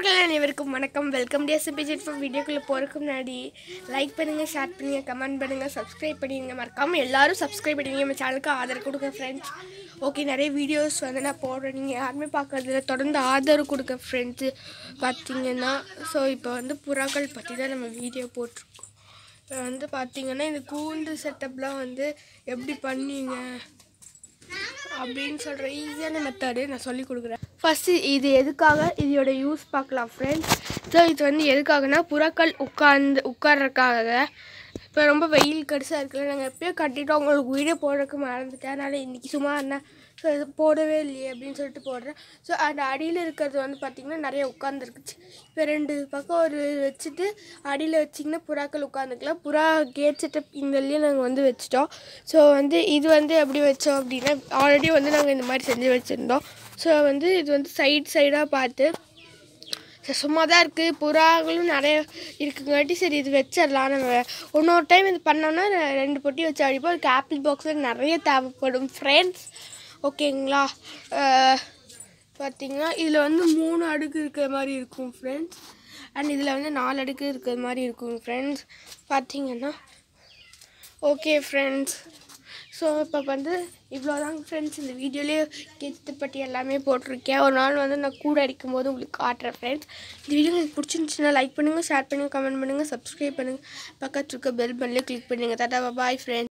நண்பர்களே அனைவருக்கும் வணக்கம். வெல்கம் டு பிஜன் ஃபார். வீடியோக்குள்ளே போகிறதுக்கு முன்னாடி லைக் பண்ணுங்கள், ஷேர் பண்ணுங்கள், கமெண்ட் பண்ணுங்கள், சப்ஸ்கிரைப் பண்ணிடுங்க. மறக்காமல் எல்லோரும் சப்ஸ்கிரைப் பண்ணிடுங்க. நம்ம சேனலுக்கு ஆதரவு கொடுங்க ஃப்ரெண்ட்ஸ். ஓகே, நிறைய வீடியோஸ் வந்து நான் போடுறேன், நீங்கள் யாருமே பார்க்குறதில்ல, தொடர்ந்து ஆதரவு கொடுங்க ஃப்ரெண்ட்ஸு பார்த்தீங்கன்னா. ஸோ இப்போ வந்து புறாக்கள் பற்றி தான் நம்ம வீடியோ போட்டிருக்கோம். இப்போ வந்து பார்த்திங்கன்னா இந்த கூண்டு செட்டப்லாம் வந்து எப்படி பண்ணுவீங்க அப்படின்னு சொல்கிற ஈஸியான மெத்தடு நான் சொல்லி கொடுக்குறேன். ஃபஸ்ட்டு இது எதுக்காக, இதோட யூஸ் பார்க்கலாம் ஃப்ரெண்ட்ஸ். ஸோ இது வந்து எதுக்காகனா புறாக்கள் உட்கார்றதுக்காக. இப்போ ரொம்ப வெயில் கடுசாக இருக்குல்ல, நாங்கள் எப்போயோ கட்டிட்டோம், உங்களுக்கு வீடியோ போடுறதுக்கு மறந்துட்டேன். அதனால் இன்றைக்கி சும்மா என்ன ஸோ இது போடவே இல்லையே அப்படின்னு சொல்லிட்டு போடுறேன். ஸோ அந்த அடியில் இருக்கிறது வந்து பார்த்திங்கன்னா நிறைய உட்காந்துருக்குச்சு. இப்போ 2 பக்கம் ஒரு வச்சுட்டு அடியில் வச்சிங்கன்னா புறாக்கள் உட்காந்துக்கலாம். புறா கேட் செட்டப் இங்கேயும் நாங்கள் வந்து வச்சுட்டோம். ஸோ வந்து இது வந்து எப்படி வச்சோம் அப்படின்னா, ஆல்ரெடி வந்து நாங்கள் இந்த மாதிரி செஞ்சு வச்சுருந்தோம். ஸோ வந்து இது வந்து சைடாக பார்த்து சும்மா தான் இருக்குது, புறாக்களும் நிறைய இருக்குங்காட்டி சரி இது வச்சிடலாம். நம்ம இன்னொரு டைம் இது பண்ணோன்னா 2 பொட்டி வச்சு அடிப்போம். அதுக்கு ஆப்பிள் பாக்ஸில் நிறைய தேவைப்படும் ஃப்ரெண்ட்ஸ். ஓகேங்களா? பார்த்திங்கன்னா இதில் வந்து 3 அடுக்கு இருக்கிற மாதிரி இருக்கும் ஃப்ரெண்ட்ஸ். அண்ட் இதில் வந்து 4 அடுக்கு இருக்கிற மாதிரி இருக்கும் ஃப்ரெண்ட்ஸ் பார்த்திங்கன்னா. ஓகே ஃப்ரெண்ட்ஸ், ஸோ இப்போ வந்து இவ்வளோதாங்க ஃப்ரெண்ட்ஸ். இந்த வீடியோலேயே கெத்து பற்றி எல்லாமே போட்டிருக்கேன். ஒரு நாள் வந்து நான் கூட அடிக்கும் போது உங்களுக்கு காட்டுறேன் ஃப்ரெண்ட்ஸ். இந்த வீடியோ உங்களுக்கு பிடிச்சிருந்துச்சுன்னா லைக் பண்ணுங்கள், ஷேர் பண்ணுங்கள், கமெண்ட் பண்ணுங்கள், சப்ஸ்கிரைப் பண்ணுங்கள், பக்கத்தில் இருக்க பெல் பட்டனை கிளிக் பண்ணுங்கள். Tata bye friends.